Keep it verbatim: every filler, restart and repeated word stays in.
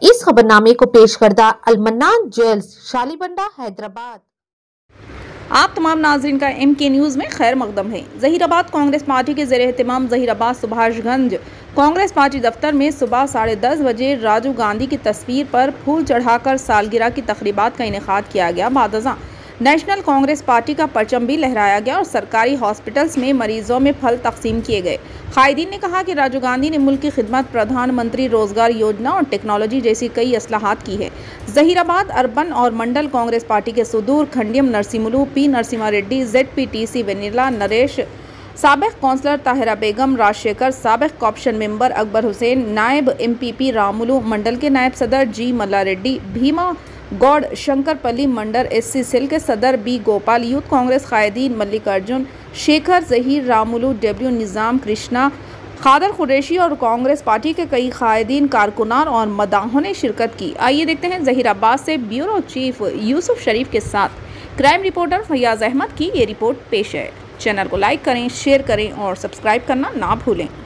इस खबरनामे को पेश करदा अलमन्नान ज्वेल्स शालीबंडा हैदराबाद। आप तमाम नाजरीन का एम के न्यूज़ में खैर मकदम है। ज़हीराबाद कांग्रेस पार्टी के ज़ेर एहतमाम ज़हीराबाद सुभाषगंज कांग्रेस पार्टी दफ्तर में सुबह साढ़े दस बजे राजीव गांधी की तस्वीर पर फूल चढ़ाकर सालगिरह की तकरीबात का इनेकाद किया गया। बादज़ां नेशनल कांग्रेस पार्टी का परचम भी लहराया गया और सरकारी हॉस्पिटल्स में मरीजों में फल तकसीम किए गए। कायदीन ने कहा कि राजीव गांधी ने मुल्क की खिदमत, प्रधानमंत्री रोजगार योजना और टेक्नोलॉजी जैसी कई असलाहात की है। ज़हीराबाद अर्बन और मंडल कांग्रेस पार्टी के सुदूर Khandiyam Narsimulu, P Narasimha Reddy, Z P T C Vennila Naresh, साबिक कौंसलर ताहिरा बेगम, राजशेखर, साबिक कॉप्शन मेंबर अकबर हुसैन, नायब M P P Ramulu, mandal के नायब सदर G Malla Reddy, Bhima Goud, Shankarpally mandal S C cell के सदर बी गोपाल, यूथ कांग्रेस कायदीन मल्लिकार्जुन, शेखर, जहीर, रामुलु, डब्ल्यू निज़ाम, कृष्णा, खादर कुरैशी और कांग्रेस पार्टी के कई कायदीन, कारकुनान और मदाहों ने शिरकत की। आइए देखते हैं ज़हीराबाद से ब्यूरो चीफ यूसुफ शरीफ के साथ क्राइम रिपोर्टर फैयाज अहमद की ये रिपोर्ट पेश है। चैनल को लाइक करें, शेयर करें और सब्सक्राइब करना ना भूलें।